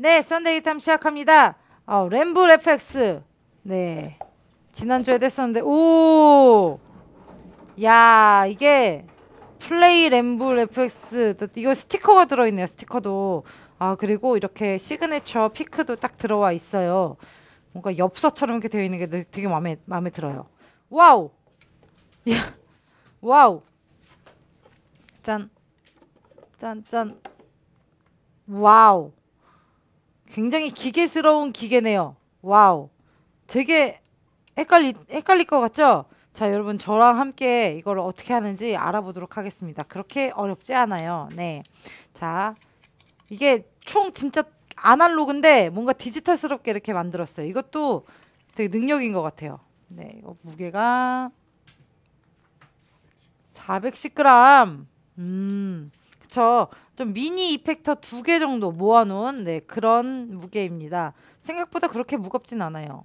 네, 썬데이 탐 시작합니다. 램블 FX. 네, 지난주에도 했었는데 오! 야, 이게 플레이 램블 FX 이거 스티커가 들어있네요. 스티커도. 그리고 이렇게 시그네처 피크도 딱 들어와 있어요. 뭔가 엽서처럼 이렇게 되어 있는 게 되게 마음에 들어요. 와우! 야, 와우! 짠. 짠, 짠. 와우. 굉장히 기계스러운 기계네요. 와우. 되게 헷갈릴 것 같죠? 자, 여러분 저랑 함께 이걸 어떻게 하는지 알아보도록 하겠습니다. 그렇게 어렵지 않아요. 네. 자, 이게 총 진짜 아날로그인데 뭔가 디지털스럽게 이렇게 만들었어요. 이것도 되게 능력인 것 같아요. 네, 이거 무게가 410g. 그쵸. 좀 미니 이펙터 2개 정도 모아놓은 네, 그런 무게입니다. 생각보다 그렇게 무겁진 않아요.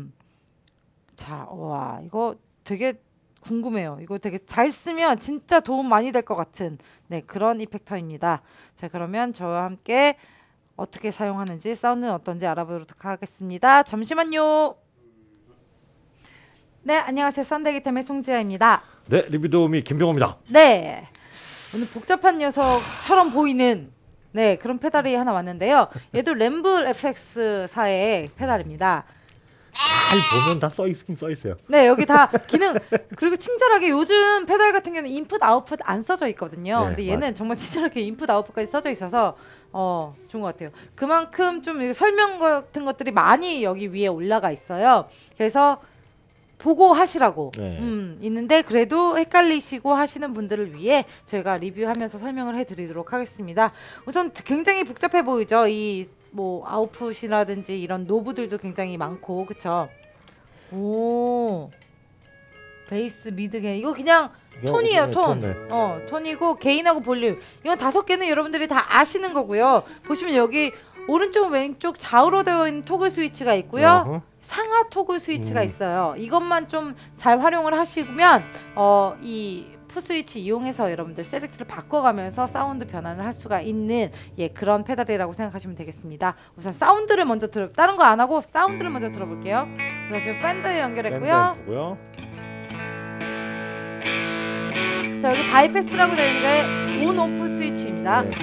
자, 와, 이거 되게 궁금해요. 이거 되게 잘 쓰면 진짜 도움 많이 될 것 같은 네, 그런 이펙터입니다. 자, 그러면 저와 함께 어떻게 사용하는지 사운드는 어떤지 알아보도록 하겠습니다. 잠시만요. 네, 안녕하세요. 썬데기템의 송지아입니다. 네, 리뷰 도우미 김병호입니다. 네, 오늘 복잡한 녀석처럼 보이는 네, 그런 페달이 하나 왔는데요. 얘도 램블 FX사의 페달입니다. 잘 보면 다 써있어요. 네, 여기 다 기능. 그리고 친절하게 요즘 페달 같은 경우는 인풋 아웃풋 안 써져 있거든요. 네, 근데 얘는 정말 친절하게 인풋 아웃풋까지 써져 있어서 좋은 것 같아요. 그만큼 좀 설명 같은 것들이 많이 여기 위에 올라가 있어요. 그래서 보고 하시라고 있는데 그래도 헷갈리시고 하시는 분들을 위해 저희가 리뷰하면서 설명을 해드리도록 하겠습니다. 우선 굉장히 복잡해 보이죠? 이 뭐 아웃풋이라든지 이런 노브들도 굉장히 많고, 그쵸? 오, 베이스, 미드, 게인. 이거 그냥 톤이에요, 톤. 네. 톤이고 게인하고 볼륨. 이건 5개는 여러분들이 다 아시는 거고요. 보시면 여기 오른쪽 왼쪽 좌우로 되어 있는 토글 스위치가 있고요. 상하 토글 스위치가 있어요. 이것만 좀 잘 활용을 하시면 이 푸스위치 이용해서 여러분들 셀렉트를 바꿔가면서 사운드 변환을 할 수가 있는 그런 페달이라고 생각하시면 되겠습니다. 우선 사운드를 먼저 다른 거 안 하고 사운드를 먼저 들어볼게요. 우선 지금 팬더에 연결했고요. 자, 여기 바이패스라고 되어 있는 게 온 오프 스위치입니다. 네.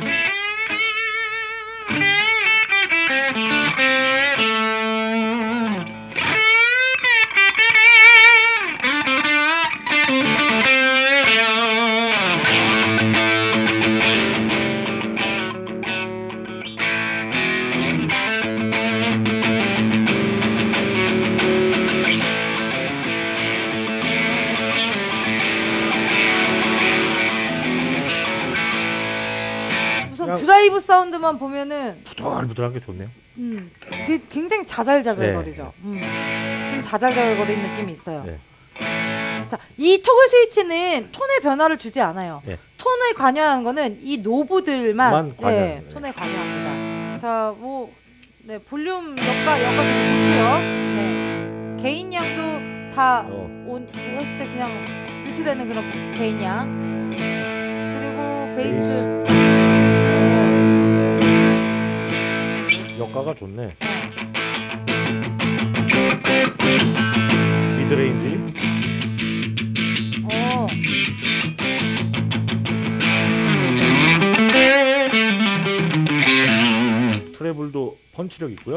드라이브 사운드만 보면은 부들부들한 게 좋네요. 굉장히 자잘자잘거리죠. 네. 좀 자잘자잘거리는 느낌이 있어요. 네. 자, 이 토글 스위치는 톤의 변화를 주지 않아요. 네. 톤에 관여하는 거는 이 노브들만 톤에 관여합니다. 자, 뭐 볼륨 여가 되게 좋고요. 네. 개인 양도 다 했을 때 그냥 유지되는 그런 개인 양. 그리고 베이스. 역가가 좋네. 미드레인지. 트래블도 펀치력 있고요.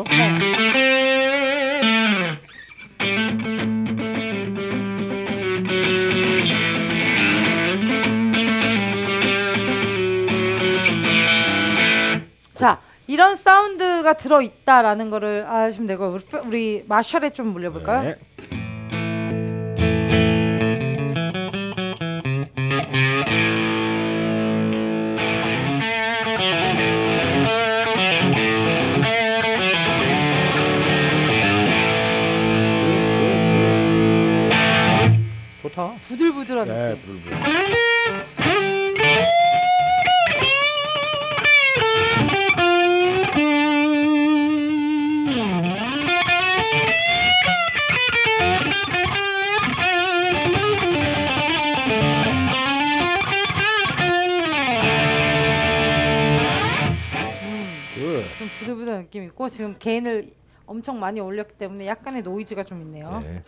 자, 이런 사운드가 들어있다라는 거를 아시면 되고, 우리 마샬에 좀 물려볼까요? 네. 좋다. 부들부들한 느낌. 네, 부들부들. 좀 부들부들한 느낌이 있고 지금 게인을 엄청 많이 올렸기 때문에 약간의 노이즈가 좀 있네요. 네.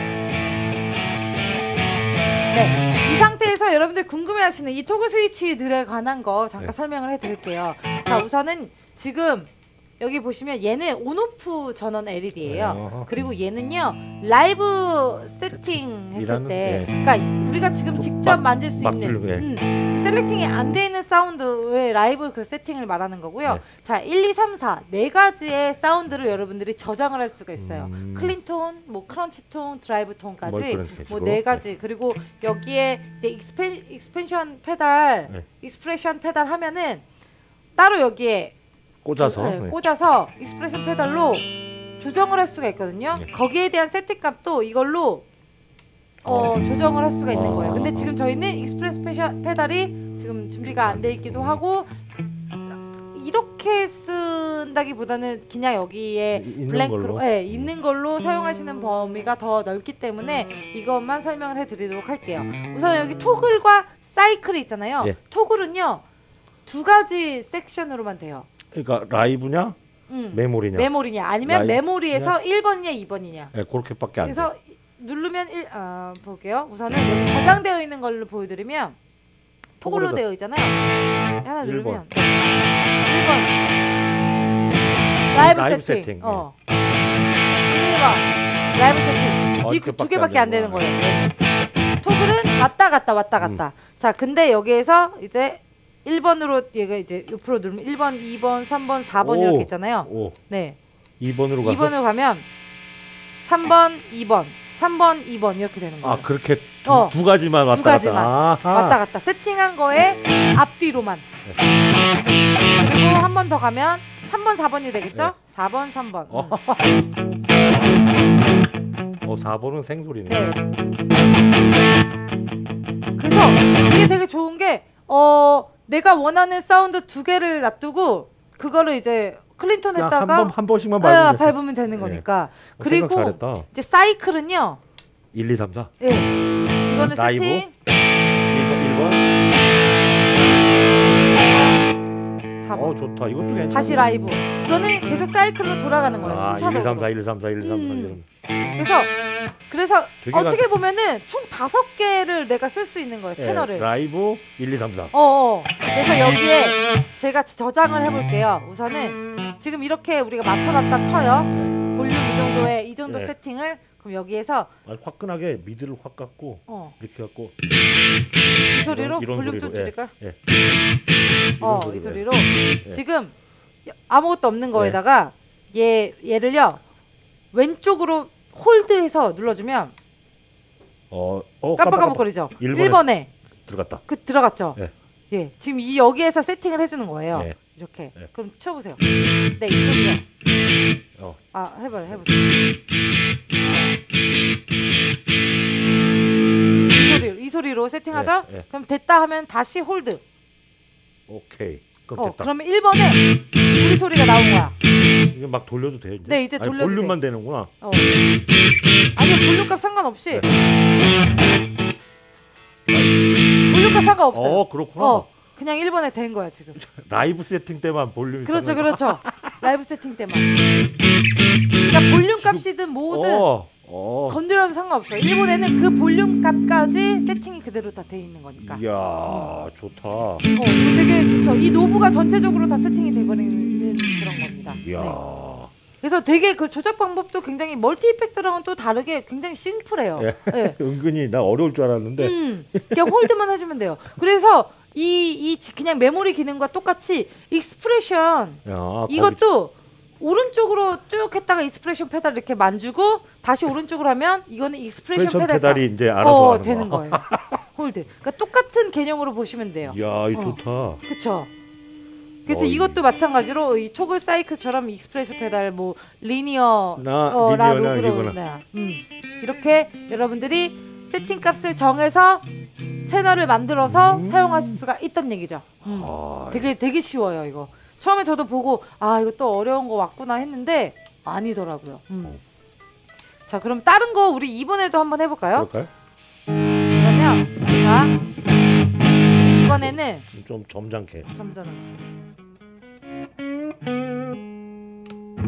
네, 이 상태에서 여러분들 궁금해하시는 이 토글 스위치들에 관한 거 잠깐 설명을 해드릴게요. 자, 우선은 지금 여기 보시면 얘는 온오프 전원 LED예요. 그리고 얘는요 라이브 세팅 했을 때, 그러니까 우리가 지금 직접 만질 수 있는 지금 셀렉팅이 안 돼 있는 사운드의 라이브 그 세팅을 말하는 거고요. 자, 1, 2, 3, 4 네 가지의 사운드를 여러분들이 저장을 할 수가 있어요. 클린 톤, 뭐 크런치 톤, 드라이브 톤까지 뭐 네 가지. 그리고 여기에 이제 익스펜션 페달, 익스프레션 페달 하면은 따로 여기에 꽂아서 익스프레션 페달로 조정을 할 수가 있거든요. 거기에 대한 세팅 값도 이걸로 조정을 할 수가 있는 거예요. 근데 지금 저희는 익스프레션 페달이 지금 준비가 안 돼 있기도 하고, 이렇게 쓴다기보다는 그냥 여기에 블랭크로 있는 걸로 사용하시는 범위가 더 넓기 때문에 이것만 설명을 해드리도록 할게요. 우선 여기 토글과 사이클이 있잖아요. 토글은요 두 가지 섹션으로만 돼요. 그러니까 라이브냐 메모리냐 아니면 메모리에서 1번이냐 2번이냐. 네, 그렇게밖에 안 돼. 그래서 누르면 볼게요. 우선은 여기 저장되어 있는 걸로 보여드리면 토글로 되어 있잖아요. 하나 누르면 1번 라이브 세팅. 1번 라이브 세팅. 이 두 개밖에 안 되는 거예요. 토글은 왔다 갔다. 자, 근데 여기에서 이제 1번으로 얘가 이제 옆으로 누르면 1번, 2번, 3번, 4번 이렇게 있잖아요. 네. 2번으로 가면 3번, 2번, 3번, 2번 이렇게 되는 거예요. 아, 그렇게 두 가지만 왔다 갔다 세팅한 거에 앞뒤로만. 그리고 한 번 더 가면 3번, 4번이 되겠죠? 4번, 3번. 4번은 생소리네. 네. 그래서 이게 되게 좋은 게 내가 원하는 사운드 두 개를 놔두고 그거를 이제 클린톤에다가 한 번씩만 밟으면 되는 거니까. 그리고 이제 사이클은요 1, 2, 3, 4. 이거는 라이브, 세팅 1번 4번. 좋다. 이것도 괜찮아. 다시 라이브. 이거는 계속 사이클로 돌아가는 거예요. 순차적으로. 1, 2, 3, 4, 1, 2, 3, 4, 1, 2, 3, 4. 그래서 어떻게 보면은 총 5개를 내가 쓸 수 있는 거예요. 채널을. 라이브 1, 2, 3, 4. 그래서 여기에 제가 저장을 해볼게요. 우선은 지금 이렇게 우리가 맞춰놨다 쳐요. 볼륨 이 정도 세팅을. 그럼 여기에서 화끈하게 미드를 확 갖고 이렇게 갖고 이 소리로 볼륨 좀 줄일까요? 이 소리로 지금 아무것도 없는 거에다가 얘를요 왼쪽으로 홀드해서 눌러주면 깜빡깜빡거리죠. 1번에 들어갔다. 들어갔죠. 지금 여기에서 세팅을 해주는 거예요. 이렇게. 그럼 쳐보세요. 네, 이 소리요. 해보세요. 이 소리로 세팅하죠? 그럼 됐다 하면 다시 홀드. 오케이. 그럼 됐다. 그러면 1번에 우리 소리가 나온 거야. 이게 막 돌려도 돼? 네, 이제 돌려도 볼륨만 되는구나. 아니요, 볼륨값 상관없이. 볼륨값 상관없어요. 그렇구나. 그냥 1번에 된 거야 지금. 라이브 세팅 때만 볼륨이. 그렇죠. 라이브 세팅 때만. 그러니까 볼륨 값이든 뭐든 건드려도 상관없어요. 일본에는 그 볼륨 값까지 세팅이 그대로 다 돼 있는 거니까. 이야, 좋다. 되게 좋죠. 이 노브가 전체적으로 다 세팅이 돼버리는 그런 겁니다. 이야. 그래서 되게 그 조작 방법도 굉장히 멀티 이펙터랑은 또 다르게 굉장히 심플해요. 은근히 나 어려울 줄 알았는데. 그냥 홀드만 해주면 돼요. 그래서 그냥 메모리 기능과 똑같이 익스프레션 이것도 오른쪽으로 쭉 했다가 익스프레션 페달 이렇게 만주고 다시 오른쪽으로 하면 이거는 익스프레션 페달이 이제 알아서 되는 거예요. 홀드. 그러니까 똑같은 개념으로 보시면 돼요. 이야, 이거 좋다. 그렇죠. 그래서 이것도 마찬가지로 이 토글 사이클처럼 익스프레션 페달 뭐 리니어나 로그로나 이렇게 여러분들이 세팅 값을 정해서 채널을 만들어서 사용하실 수가 있다는 얘기죠. 되게 쉬워요 이거. 처음에 저도 보고 이거 또 어려운 거 왔구나 했는데 아니더라고요. 자, 그럼 다른 거 우리 이번에도 한번 해볼까요? 그럴까요? 그러면 자 이번에는 좀 점잖게.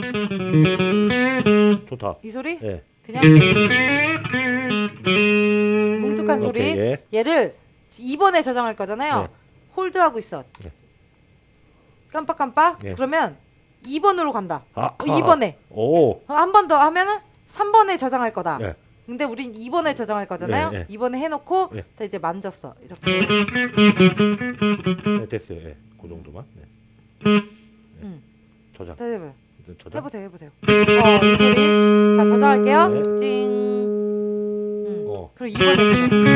좋다. 이 소리? 예. 그냥 뭉툭한 소리. 오케이, 예. 얘를 2번에 저장할 거잖아요. 예. 홀드하고 있어. 예. 깜빡깜빡. 예. 그러면 2번으로 간다. 아, 2번에. 오. 한 번 더 하면은 3번에 저장할 거다. 예. 근데 우린 2번에 저장할 거잖아요. 예, 예. 2번에 해놓고 예. 자, 이제 만졌어. 이렇게. 네, 됐어요. 예. 그 정도만. 네. 저장. 자, 해보세요. 저장. 해보세요. 이 소리. 자, 저장할게요. 네. 찡. 그리고 2번에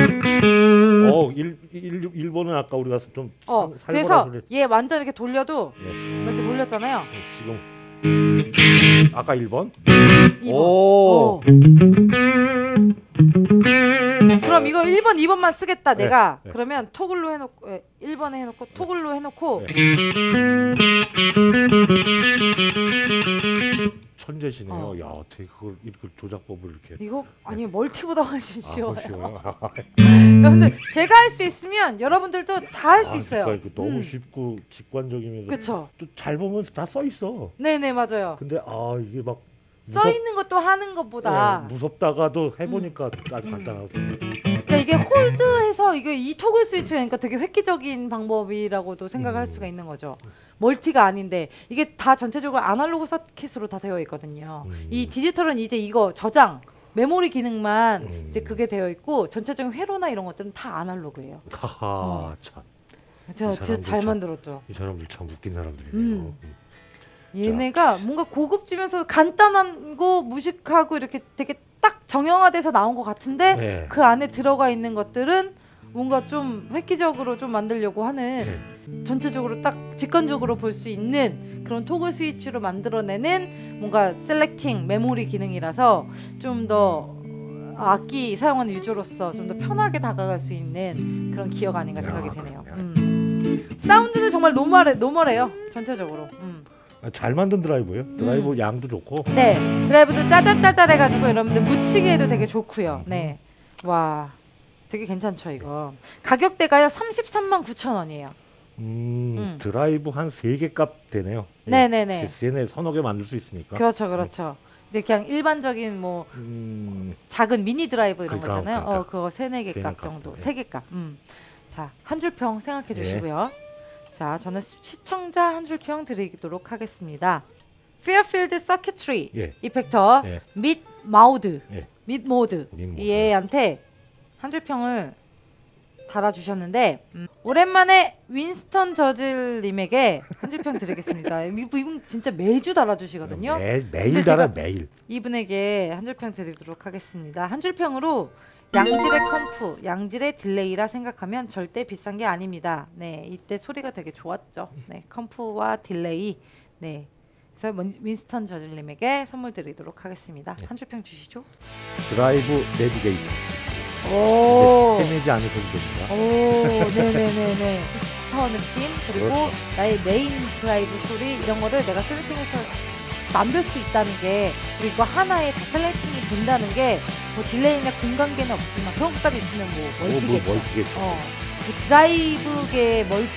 저장. 1번은 아까 우리가 좀 그래서 소리. 얘 완전 이렇게 돌려도 예. 이렇게 돌렸잖아요. 지금 아까 1번? 2번. 오. 그럼 이거 1번, 2번만 쓰겠다 내가. 네. 그러면 토글로 해놓고 1번에 해놓고 토글로 해놓고 천재시네요. 야, 어떻게 그걸 이렇게 조작법을 이렇게. 이거 아니 멀티보다 훨씬 쉬워요. 쉬워요. 여러분들 제가 할 수 있으면 여러분들도 다 할 수 있어요. 그러니까 너무 쉽고 직관적이면서 그쵸. 또 잘 보면 다 써 있어. 네네 맞아요. 근데 이게 막 써 있는 것도 하는 것보다 무섭다가도 해보니까 아주 간단하고. 그러니까 이게 홀드해서 이게 이 토글 스위치가 그러니까 되게 획기적인 방법이라고도 생각할 수가 있는 거죠. 멀티가 아닌데 이게 다 전체적으로 아날로그 서킷으로 다 되어 있거든요. 이 디지털은 이제 이거 저장 메모리 기능만 이제 그게 되어 있고 전체적인 회로나 이런 것들은 다 아날로그예요. 하하 참. 제가 진짜 잘 만들었죠. 이 사람들 참 웃긴 사람들이네요. 얘네가 뭔가 고급지면서 간단한 거 무식하고 이렇게 되게 딱 정형화돼서 나온 것 같은데 네. 그 안에 들어가 있는 것들은 뭔가 좀 획기적으로 좀 만들려고 하는 전체적으로 딱 직관적으로 볼 수 있는 그런 토글 스위치로 만들어내는 뭔가 셀렉팅 메모리 기능이라서 좀 더 악기 사용하는 유저로서 좀 더 편하게 다가갈 수 있는 그런 기어가 아닌가 생각이 되네요. 사운드는 정말 노멀해요 전체적으로. 잘 만든 드라이브예요. 드라이브 양도 좋고. 네, 드라이브도 짜잘짜잘해가지고 여러분들 묻히기에도 되게 좋고요. 네, 와, 되게 괜찮죠 이거. 가격대가요 339,000원이에요. 드라이브 한 3개 값 되네요. 네네네. 얘네 서너 개 만들 수 있으니까. 그렇죠. 근데 그냥 일반적인 뭐 작은 미니 드라이브 이런 그러니까, 거잖아요. 그러니까. 그거 3-4개 값 정도, 3개 값. 자, 한 줄 평 생각해 주시고요. 자, 저는 시청자 한 줄 평 드리도록 하겠습니다. Fairfield Circuitry 이펙터 및 마우드 및 모드 얘한테 한 줄 평을 달아주셨는데 오랜만에 윈스턴 저질님에게 한 줄 평 드리겠습니다. 이분 진짜 매주 달아주시거든요. 매일 달아 매일. 이분에게 한 줄 평 드리도록 하겠습니다. 한 줄 평으로 양질의 컴프, 양질의 딜레이라 생각하면 절대 비싼 게 아닙니다. 네, 이때 소리가 되게 좋았죠. 네, 컴프와 딜레이. 네, 그래서 윈스턴 저질님에게 선물 드리도록 하겠습니다. 한 줄 평 주시죠. 드라이브 내비게이터. 오, 헤매지 않으셔도 됩니다. 오, 네네네네. 스터 느낌 그리고 그렇죠. 나의 메인 드라이브 소리 이런 거를 내가 셀렉팅해서 만들 수 있다는 게 그리고 하나에 다 셀렉팅이 된다는 게 뭐 딜레이나 공간계는 없지만 그런 것까지 있으면 뭐 멀티겠죠. 멀티겠죠. 그 드라이브계 멀티.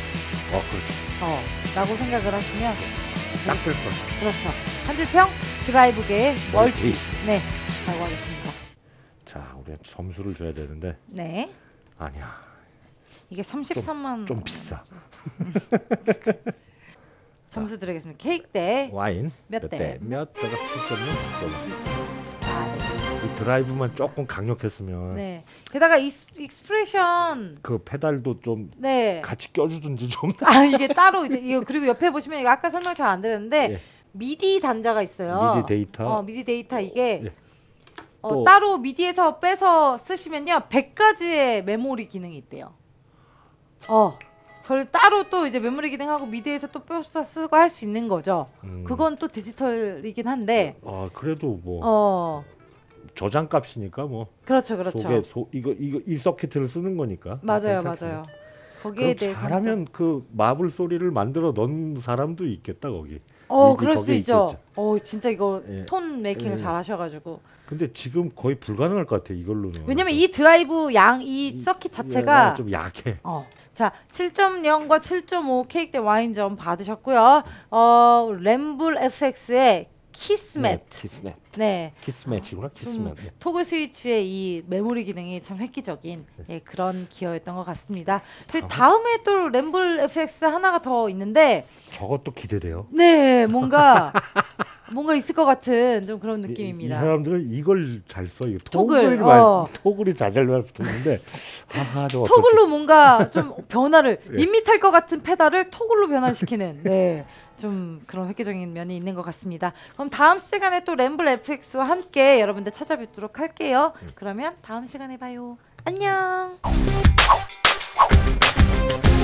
그렇죠. 라고 생각을 하시면 딱 될 것. 그렇죠. 한 줄 평 드라이브계 멀티. 네, 라고 하겠습니다. 자, 우리 점수를 줘야 되는데. 네. 아니야. 이게 33만 좀 비싸. 점수 드리겠습니다. 케이크 대 와인 몇 대? 몇 대가 7.0, 7.0. 네. 이 드라이브만 조금 강력했으면. 네. 게다가 익스프레션 그 페달도 좀 네. 같이 껴주든지 좀. 이게 따로 이제 이거 그리고 옆에 보시면 이거 아까 설명 잘 안 드렸는데 미디 단자가 있어요. 미디 데이터. 미디 데이터 이게 또 따로 미디에서 빼서 쓰시면요 100가지의 메모리 기능이 있대요. 그걸 따로 또 이제 메모리 기능하고 미디에서 또 빼서 쓰고 할 수 있는 거죠. 그건 또 디지털이긴 한데. 그래도 뭐 저장 값이니까 뭐. 그렇죠. 이거 이 서킷을 쓰는 거니까. 맞아요. 거기에 대해서 잘하면 그 마블 소리를 만들어 넣은 사람도 있겠다 거기. 그럴 수도 있죠. 진짜 이거 톤 메이킹을 잘 하셔가지고. 근데 지금 거의 불가능할 것 같아 이걸로는. 왜냐면 이 드라이브 이 서킷 자체가 좀 약해. 자, 7.0과 7.5 케이크대 와인점 받으셨고요. 램블 FX의 키스맷. 키스맷. 네. 키스맷이구나. 키스맷. 토글 스위치의 이 메모리 기능이 참 획기적인 그런 기어였던 것 같습니다. 다음에 또 램블 FX 하나가 더 있는데 저것도 기대돼요. 네, 뭔가 있을 것 같은 좀 그런 느낌입니다. 이 사람들은 이걸 잘 써. 토글이 잘 붙었는데 토글로 뭔가 좀 변화를 밋밋할 것 같은 페달을 토글로 변화시키는 좀 그런 획기적인 면이 있는 것 같습니다. 그럼 다음 시간에 또 램블 FX와 함께 여러분들 찾아뵙도록 할게요. 그러면 다음 시간에 봐요. 안녕.